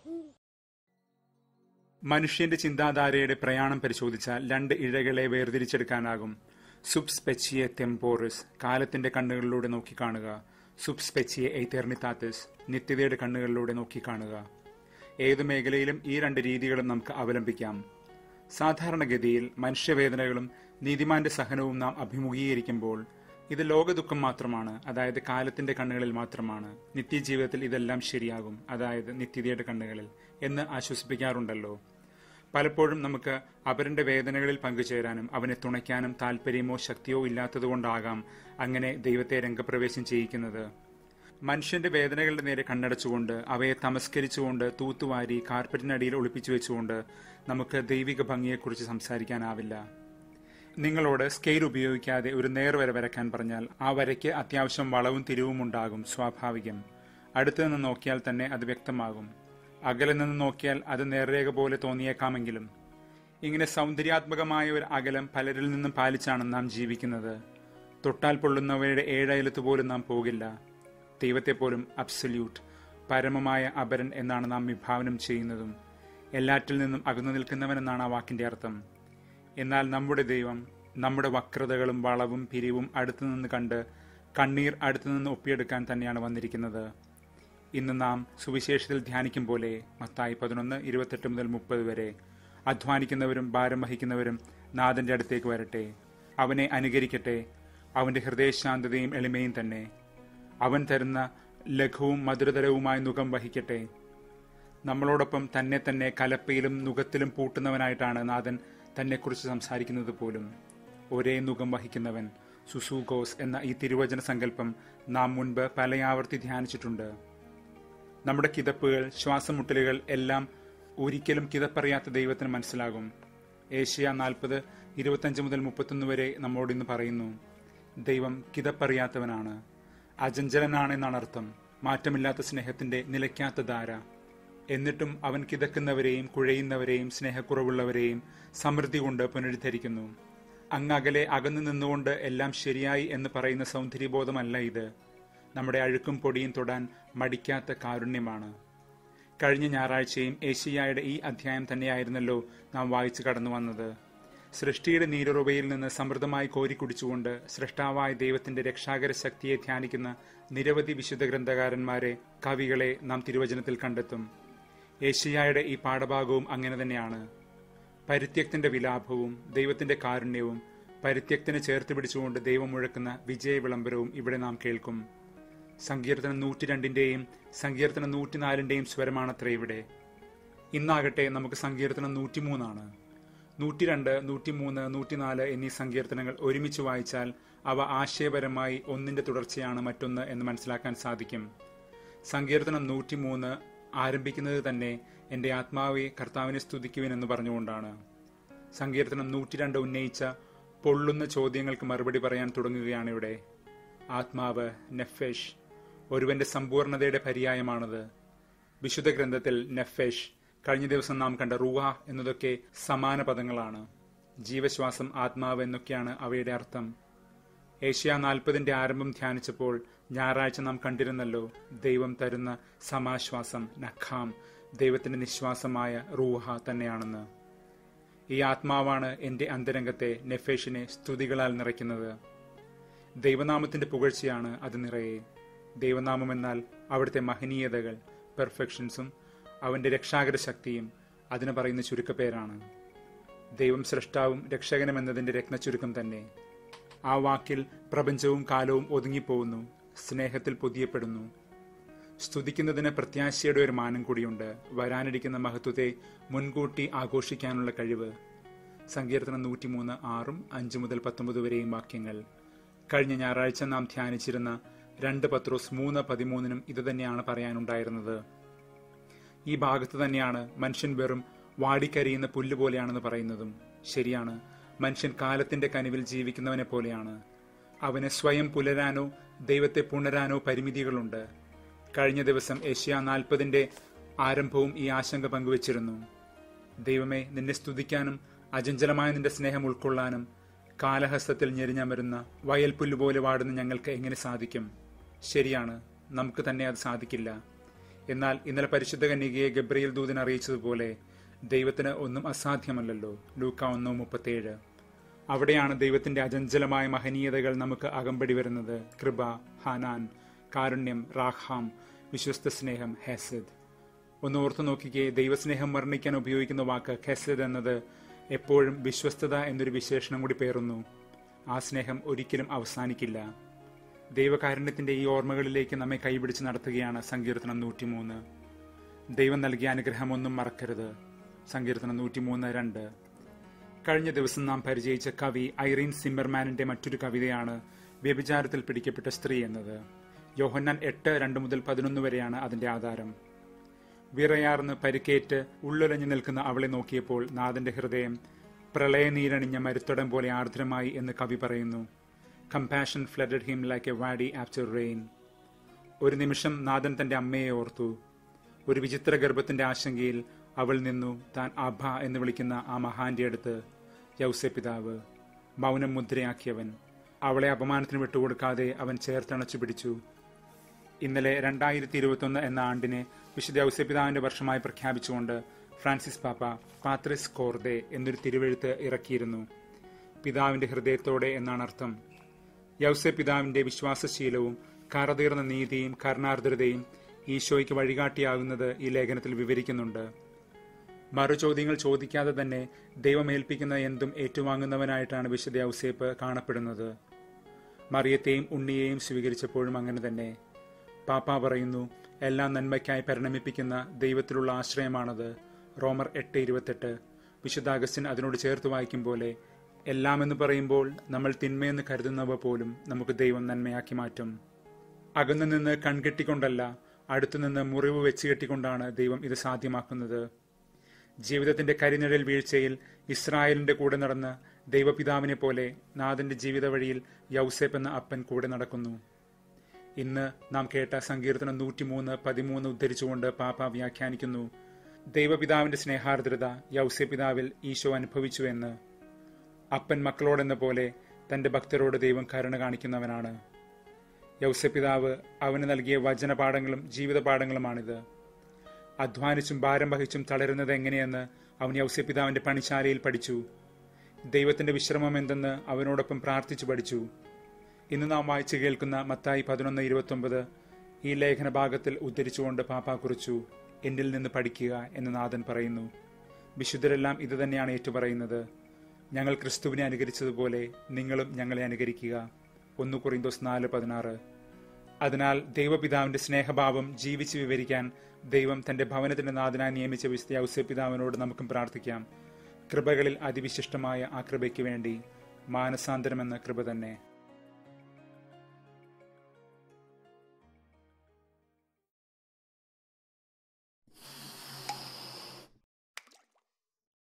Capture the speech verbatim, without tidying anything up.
മനുഷ്യന്റെ ചിന്താധാരയുടെ പ്രയാണം പരിശോധിച്ചാൽ രണ്ട് ഇഴകളെ വേർതിരിച്ചെടുക്കാനാകും. സുബ് സ്പെച്ചിയെ ടെമ്പോറിസ്, കാലത്തിന്റെ കണ്ണുകളിലൂടെ നോക്കിക്കാണുക. സുബ് സ്പെച്ചിയെ എറ്റെർണിതാറ്റിസ്, നിത്യതയുടെ കണ്ണുകളിലൂടെ നോക്കിക്കാണുക. ഏതു മേഖലയിലും ഈ രണ്ട് രീതികളും നമുക്ക് അവലംബിക്കാം. സാധാരണഗതിയിൽ മനുഷ്യവേദനകളും നീതിമാന്റെ സഹനവും നാം അഭിമുഖീകരിക്കുമ്പോൾ ഇത് ലോകദുഃഖം മാത്രമാണ്, അതായത് കാലത്തിന്റെ കണ്ണുകളിൽ മാത്രമാണ്. നിത്യജീവിതത്തിൽ ഇതെല്ലാം ശരിയാകും, അതായത് നിത്യതയുടെ കണ്ണുകളിൽ എന്ന് ആശ്വസിപ്പിക്കാറുണ്ടല്ലോ. പലപ്പോഴും നമുക്ക് അവരുടെ വേദനകളിൽ പങ്കുചേരാനും അവനെ തുണയ്ക്കാനും താല്പര്യമോ ശക്തിയോ ഇല്ലാത്തതുകൊണ്ടാകാം അങ്ങനെ ദൈവത്തെ രംഗപ്രവേശം ചെയ്യിക്കുന്നത്. മനുഷ്യന്റെ വേദനകളുടെ നേരെ കണ്ണടച്ചുകൊണ്ട് അവയെ തമസ്കരിച്ചുകൊണ്ട് തൂത്തുവാരി കാർപ്പറ്റിനടിയിൽ ഒളിപ്പിച്ചു വെച്ചുകൊണ്ട് നമുക്ക് ദൈവിക ഭംഗിയെക്കുറിച്ച് സംസാരിക്കാനാവില്ല. നിങ്ങളോട് സ്കെയിൽ ഉപയോഗിക്കാതെ ഒരു നേർവര വരയ്ക്കാൻ പറഞ്ഞാൽ ആ വരയ്ക്ക് അത്യാവശ്യം വളവും തിരിവും ഉണ്ടാകും, സ്വാഭാവികം. അടുത്തു നിന്ന് നോക്കിയാൽ തന്നെ അത് വ്യക്തമാകും. അകലെ നിന്ന് നോക്കിയാൽ അത് നേർരേഖ പോലെ തോന്നിയേക്കാമെങ്കിലും. ഇങ്ങനെ സൗന്ദര്യാത്മകമായ ഒരു അകലം പലരിൽ നിന്നും പാലിച്ചാണ് നാം ജീവിക്കുന്നത്. തൊട്ടാൽ പൊള്ളുന്നവയുടെ ഏഴയലത്ത് പോലും നാം പോകില്ല. ദൈവത്തെ പോലും അബ്സല്യൂട്ട്, പരമമായ അപരൻ എന്നാണ് നാം വിഭാവനം ചെയ്യുന്നതും. എല്ലാറ്റിൽ നിന്നും അകന്നു നിൽക്കുന്നവനെന്നാണ് ആ വാക്കിന്റെ അർത്ഥം. എന്നാൽ നമ്മുടെ ദൈവം നമ്മുടെ വക്രതകളും വളവും പിരിവും അടുത്തുനിന്ന് കണ്ട് കണ്ണീർ അടുത്തുനിന്ന് ഒപ്പിയെടുക്കാൻ തന്നെയാണ് വന്നിരിക്കുന്നത്. ഇന്ന് നാം സുവിശേഷത്തിൽ ധ്യാനിക്കും പോലെ മത്തായി പതിനൊന്ന് ഇരുപത്തെട്ട് മുതൽ മുപ്പത് വരെ അധ്വാനിക്കുന്നവരും ഭാരം വഹിക്കുന്നവരും നാഥന്റെ അടുത്തേക്ക് വരട്ടെ, അവനെ അനുകരിക്കട്ടെ. അവന്റെ ഹൃദയശാന്തതയും എളിമയും തന്നെ അവൻ തരുന്ന ലഘുവും മധുരതരവുമായ നുകം വഹിക്കട്ടെ. നമ്മളോടൊപ്പം തന്നെ തന്നെ കലപ്പയിലും നുകത്തിലും പൂട്ടുന്നവനായിട്ടാണ് നാഥൻ തന്നെക്കുറിച്ച് സംസാരിക്കുന്നത് പോലും. ഒരേ നുകം വഹിക്കുന്നവൻ, സുസൂഗോസ് എന്ന ഈ തിരുവചന സങ്കല്പം നാം മുൻപ് പലയാവർത്തി ധ്യാനിച്ചിട്ടുണ്ട്. നമ്മുടെ കിതപ്പുകൾ, ശ്വാസമുട്ടലുകൾ എല്ലാം ഒരിക്കലും കിതപ്പറിയാത്ത ദൈവത്തിന് മനസ്സിലാകും. ഏഷ്യ നാൽപ്പത് ഇരുപത്തഞ്ച് മുതൽ മുപ്പത്തൊന്ന് വരെ നമ്മോട് ഇന്ന് പറയുന്നു, ദൈവം കിതപ്പറിയാത്തവനാണ്, അചഞ്ചലനാണെന്നാണ് അർത്ഥം. മാറ്റമില്ലാത്ത സ്നേഹത്തിന്റെ നിലയ്ക്കാത്ത ധാര. എന്നിട്ടും അവൻ കിതക്കുന്നവരെയും കുഴയുന്നവരെയും സ്നേഹക്കുറവുള്ളവരെയും സമൃദ്ധി കൊണ്ട് പുനരുദ്ധരിക്കുന്നു. അങ്ങകലെ അകന്നു നിന്നുകൊണ്ട് എല്ലാം ശരിയായി എന്ന് പറയുന്ന സൗന്ദര്യബോധമല്ല ഇത്. നമ്മുടെ അഴുക്കും പൊടിയും തൊടാൻ മടിക്കാത്ത കാരുണ്യമാണ്. കഴിഞ്ഞ ഞായറാഴ്ചയും ഏശയ്യായുടെ ഈ അധ്യായം തന്നെയായിരുന്നല്ലോ നാം വായിച്ചു കടന്നു വന്നത്. സൃഷ്ടിയുടെ നീരുറവയിൽ നിന്ന് സമൃദ്ധമായി കോരിക്കുടിച്ചുകൊണ്ട് സൃഷ്ടാവായ ദൈവത്തിന്റെ രക്ഷാകര ശക്തിയെ ധ്യാനിക്കുന്ന നിരവധി വിശുദ്ധ ഗ്രന്ഥകാരന്മാരെ, കവികളെ നാം തിരുവചനത്തിൽ കണ്ടെത്തും. ഏശയ്യായുടെ ഈ പാഠഭാഗവും അങ്ങനെ തന്നെയാണ്. പരിത്യക്തന്റെ വിലാപവും ദൈവത്തിന്റെ കാരുണ്യവും പരിത്യക്തനെ ചേർത്ത് പിടിച്ചുകൊണ്ട് ദൈവം മുഴക്കുന്ന വിജയ വിളംബരവും ഇവിടെ നാം കേൾക്കും. സങ്കീർത്തനം നൂറ്റി രണ്ടിന്റെയും സങ്കീർത്തനം നൂറ്റിനാലിന്റെയും സ്വരമാണത്രേ ഇവിടെ. ഇന്നാകട്ടെ നമുക്ക് സങ്കീർത്തനം നൂറ്റിമൂന്നാണ്. നൂറ്റിരണ്ട് നൂറ്റിമൂന്ന് നൂറ്റിനാല് എന്നീ സങ്കീർത്തനങ്ങൾ ഒരുമിച്ച് വായിച്ചാൽ അവ ആശയപരമായി ഒന്നിന്റെ തുടർച്ചയാണ് മറ്റൊന്ന് എന്ന് മനസ്സിലാക്കാൻ സാധിക്കും. സങ്കീർത്തനം നൂറ്റിമൂന്ന് ആരംഭിക്കുന്നത് തന്നെ എന്റെ ആത്മാവെ കർത്താവിനെ സ്തുതിക്കുവിൻ എന്ന് പറഞ്ഞുകൊണ്ടാണ്. സങ്കീർത്തനം നൂറ്റിരണ്ട് ഉന്നയിച്ച പൊള്ളുന്ന ചോദ്യങ്ങൾക്ക് മറുപടി പറയാൻ തുടങ്ങുകയാണ് ഇവിടെ. ആത്മാവ്, നെഫേഷ്, ഒരുവന്റെ സമ്പൂർണതയുടെ പര്യായമാണത്. വിശുദ്ധ ഗ്രന്ഥത്തിൽ നെഫേഷ്, കഴിഞ്ഞ ദിവസം നാം കണ്ട റൂഹ എന്നതൊക്കെ സമാന പദങ്ങളാണ്. ജീവശ്വാസം, ആത്മാവ് എന്നൊക്കെയാണ് അവയുടെ അർത്ഥം. ഏഷ്യ നാൽപ്പതിന്റെ ആരംഭം ധ്യാനിച്ചപ്പോൾ ഞായറാഴ്ച നാം കണ്ടിരുന്നല്ലോ, ദൈവം തരുന്ന സമാശ്വാസം, നഖാം, ദൈവത്തിന്റെ നിശ്വാസമായ റൂഹ തന്നെയാണെന്ന്. ഈ ആത്മാവാണ് എന്റെ അന്തരംഗത്തെ, നെഫേഷിനെ സ്തുതികളാൽ നിറയ്ക്കുന്നത്. ദൈവനാമത്തിന്റെ പുകഴ്ചയാണ് അത് നിറയെ. ദൈവനാമം എന്നാൽ അവിടുത്തെ മഹനീയതകൾ, പെർഫെക്ഷൻസും അവന്റെ രക്ഷാകര ശക്തിയും അതിന് പറയുന്ന ചുരുക്കപ്പേരാണ്. ദൈവം സൃഷ്ടാവും രക്ഷകനും എന്നതിന്റെ രത്നച്ചുരുക്കം തന്നെ. ആ വാക്കിൽ പ്രപഞ്ചവും കാലവും ഒതുങ്ങിപ്പോകുന്നു, സ്നേഹത്തിൽ പൊതിയപ്പെടുന്നു. സ്തുതിക്കുന്നതിന് പ്രത്യാശയുടെ ഒരു മാനം കൂടിയുണ്ട്, വരാനിരിക്കുന്ന മഹത്വത്തെ മുൻകൂട്ടി ആഘോഷിക്കാനുള്ള കഴിവ്. സങ്കീർത്തനം നൂറ്റിമൂന്ന് ആറും അഞ്ചു മുതൽ പത്തൊമ്പത് വരെയും വാക്യങ്ങൾ. കഴിഞ്ഞ ഞായറാഴ്ച നാം ധ്യാനിച്ചിരുന്ന രണ്ട് പത്രോസ് മൂന്ന് പതിമൂന്നിനും ഇത് തന്നെയാണ് പറയാനുണ്ടായിരുന്നത്. ഈ ഭാഗത്ത് തന്നെയാണ് മനുഷ്യൻ വെറും വാടിക്കരിയുന്ന പുല്ലുപോലെയാണെന്ന് പറയുന്നതും. ശരിയാണ്, മനുഷ്യൻ കാലത്തിന്റെ കനിവിൽ ജീവിക്കുന്നവനെ പോലെയാണ്. അവന് സ്വയം പുലരാനോ ദൈവത്തെ പുണരാനോ പരിമിതികളുണ്ട്. കഴിഞ്ഞ ദിവസം ഏഷ്യ നാൽപ്പതിന്റെ ആരംഭവും ഈ ആശങ്ക പങ്കുവച്ചിരുന്നു. ദൈവമേ, നിന്നെ സ്തുതിക്കാനും അചഞ്ചലമായ നിന്റെ സ്നേഹം ഉൾക്കൊള്ളാനും കാലഹസ്തത്തിൽ ഞെരിഞ്ഞമരുന്ന വയൽ പുല്ലുപോലെ വാടുന്ന ഞങ്ങൾക്ക് എങ്ങനെ സാധിക്കും? ശരിയാണ്, നമുക്ക് തന്നെ അത് സാധിക്കില്ല. എന്നാൽ ഇന്നലെ പരിശുദ്ധ കന്യകയെ ഗബ്രിയേൽ ദൂതൻ അറിയിച്ചതുപോലെ ദൈവത്തിന് ഒന്നും അസാധ്യമല്ലല്ലോ. ലൂക്ക ഒന്ന് മുപ്പത്തേഴ്. അവിടെയാണ് ദൈവത്തിന്റെ അചഞ്ചലമായ മഹനീയതകൾ നമുക്ക് അകമ്പടി വരുന്നത്. കൃപ, ഹാനാൻ, കാരുണ്യം, റാഹാം, വിശ്വസ്ത സ്നേഹം, ഹെസദ്. ഒന്ന് ഓർത്തു നോക്കിക്കേ, ദൈവസ്നേഹം വർണ്ണിക്കാൻ ഉപയോഗിക്കുന്ന വാക്ക് ഹെസദ് എന്നത് എപ്പോഴും വിശ്വസ്തത എന്നൊരു വിശേഷണം കൂടി പേറുന്നു. ആ സ്നേഹം ഒരിക്കലും അവസാനിക്കില്ല. ദൈവകാരുണ്യത്തിന്റെ ഈ ഓർമ്മകളിലേക്ക് നമ്മെ കൈപിടിച്ച് നടത്തുകയാണ് സങ്കീർത്തനം നൂറ്റിമൂന്ന്. ദൈവം നൽകിയ അനുഗ്രഹം ഒന്നും മറക്കരുത്. സങ്കീർത്തനം നൂറ്റിമൂന്ന് രണ്ട്. കഴിഞ്ഞ ദിവസം നാം പരിചയിച്ച കവി ഐറീൻ സിമ്മർമാനിന്റെ മറ്റൊരു കവിതയാണ് വ്യഭിചാരത്തിൽ പിടിക്കപ്പെട്ട സ്ത്രീ എന്നത്. യോഹന്നാൻ എട്ട് രണ്ട് മുതൽ പതിനൊന്ന് വരെയാണ് അതിന്റെ ആധാരം. വിറയാർന്ന് പരിക്കേറ്റ് ഉള്ളുലഞ്ഞു നിൽക്കുന്ന അവളെ നോക്കിയപ്പോൾ നാഥന്റെ ഹൃദയം പ്രളയനീരണിഞ്ഞ മരുത്തടം പോലെ ആർദ്രമായി എന്ന് കവി പറയുന്നു. Compassion flooded him like a wadi after rain. ഒരു നിമിഷം നാഥൻ തന്റെ അമ്മയെ ഓർത്തു. ഒരു വിചിത്ര ഗർഭത്തിന്റെ ആശങ്കയിൽ അവൾ നിന്നു താൻ അഭ എന്ന് വിളിക്കുന്ന ആ മഹാന്റെ അടുത്ത്. യൗസേ പിതാവ്, മൗനം മുദ്രയാക്കിയവൻ, അവളെ അപമാനത്തിന് വിട്ടുകൊടുക്കാതെ അവൻ ചേർത്തണച്ചു പിടിച്ചു. ഇന്നലെ രണ്ടായിരത്തി ഇരുപത്തൊന്ന് എന്ന ആണ്ടിനെ വിശുദ്ധ യൗസേ പിതാവിന്റെ വർഷമായി പ്രഖ്യാപിച്ചുകൊണ്ട് ഫ്രാൻസിസ് പാപ്പ പാത്രിസ് കോർദെ എന്നൊരു തിരുവെഴുത്ത് ഇറക്കിയിരുന്നു. പിതാവിന്റെ ഹൃദയത്തോടെ എന്നാണ് അർത്ഥം. യൗസേ പിതാവിന്റെ വിശ്വാസശീലവും കറതീർന്ന നീതിയും കരുണാർദ്രതയും ഈശോയ്ക്ക് വഴികാട്ടിയാകുന്നത് ഈ ലേഖനത്തിൽ വിവരിക്കുന്നുണ്ട്. മറുചോദ്യങ്ങൾ ചോദിക്കാതെ തന്നെ ദൈവമേൽപ്പിക്കുന്ന എന്തും ഏറ്റുവാങ്ങുന്നവനായിട്ടാണ് വിശുദ്ധ യൗസേപ്പ് കാണപ്പെടുന്നത്. മറിയത്തെയും ഉണ്ണിയെയും സ്വീകരിച്ചപ്പോഴും അങ്ങനെ തന്നെ. പാപ്പ പറയുന്നു, എല്ലാം നന്മയ്ക്കായി പരിണമിപ്പിക്കുന്ന ദൈവത്തിലുള്ള ആശ്രയമാണത്. റോമർ എട്ട് ഇരുപത്തെട്ട്. വിശുദ്ധ അഗസ്റ്റിൻ അതിനോട് ചേർത്ത് വായിക്കും പോലെ, എല്ലാം എന്ന് പറയുമ്പോൾ നമ്മൾ തിന്മയെന്ന് കരുതുന്നവ പോലും നമുക്ക് ദൈവം നന്മയാക്കി മാറ്റും. അകന്നു നിന്ന് കൺകെട്ടിക്കൊണ്ടല്ല, അടുത്തുനിന്ന് മുറിവ് വെച്ച് കെട്ടിക്കൊണ്ടാണ് ദൈവം ഇത് സാധ്യമാക്കുന്നത്. ജീവിതത്തിന്റെ കരിനിഴൽ വീഴ്ചയിൽ ഇസ്രായേലിന്റെ കൂടെ നടന്ന ദൈവപിതാവിനെ പോലെ നാഥന്റെ ജീവിത വഴിയിൽ യൗസേപ്പ് എന്ന അപ്പൻ കൂടെ നടക്കുന്നു. ഇന്ന് നാം കേട്ട സങ്കീർത്തനം നൂറ്റിമൂന്ന് പതിമൂന്ന് ഉദ്ധരിച്ചുകൊണ്ട് പാപ്പ വ്യാഖ്യാനിക്കുന്നു, ദൈവപിതാവിന്റെ സ്നേഹാർദ്രത യൗസേ പിതാവിൽ ഈശോ അനുഭവിച്ചു എന്ന്. അപ്പൻ മക്കളോടെന്ന പോലെ തന്റെ ഭക്തരോട് ദൈവം കരുണ കാണിക്കുന്നവനാണ്. യൗസേ പിതാവ് അവന് നൽകിയ വചനപാഠങ്ങളും ജീവിതപാഠങ്ങളുമാണിത്. അധ്വാനിച്ചും ഭാരം വഹിച്ചും തളരുന്നത് എങ്ങനെയെന്ന് അവൻ യൗസേ പിതാവിന്റെ പണിശാലയിൽ പഠിച്ചു. ദൈവത്തിന്റെ വിശ്രമം എന്തെന്ന് അവനോടൊപ്പം പ്രാർത്ഥിച്ചു പഠിച്ചു. ഇന്ന് നാം വായിച്ചു കേൾക്കുന്ന മത്തായി പതിനൊന്ന് ഇരുപത്തൊമ്പത് ഈ ലേഖന ഭാഗത്തിൽ ഉദ്ധരിച്ചുകൊണ്ട് പാപ്പ കുറിച്ചു, എന്നിൽ നിന്ന് പഠിക്കുക എന്ന് നാഥൻ പറയുന്നു. വിശുദ്ധരെല്ലാം ഇത് തന്നെയാണ് ഏറ്റുപറയുന്നത്. ഞങ്ങൾ ക്രിസ്തുവിനെ അനുകരിച്ചതുപോലെ നിങ്ങളും ഞങ്ങളെ അനുകരിക്കുക. ഒന്ന് കൊറിന്തോസ് നാല് പതിനാറ്. അതിനാൽ ദൈവപിതാവിന്റെ സ്നേഹഭാവം ജീവിച്ച് വിവരിക്കാൻ ദൈവം തന്റെ ഭവനത്തിന്റെ നാഥനായി നിയമിച്ച വിശുദ്ധ യൗസേ പിതാവിനോട് നമുക്കും പ്രാർത്ഥിക്കാം. കൃപകളിൽ അതിവിശിഷ്ടമായ ആ കൃപയ്ക്ക് വേണ്ടി മാനസാന്തരമെന്ന കൃപ തന്നെ.